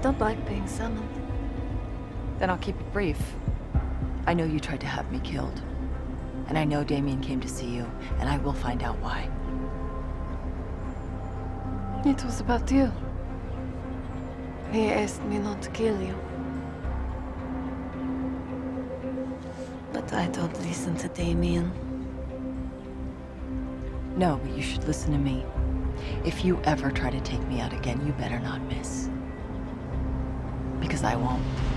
don't like being summoned. Then I'll keep it brief. I know you tried to have me killed. And I know Damien came to see you, and I will find out why. It was about you. He asked me not to kill you. But I don't listen to Damien. No, but you should listen to me. If you ever try to take me out again, you better not miss. Because I won't.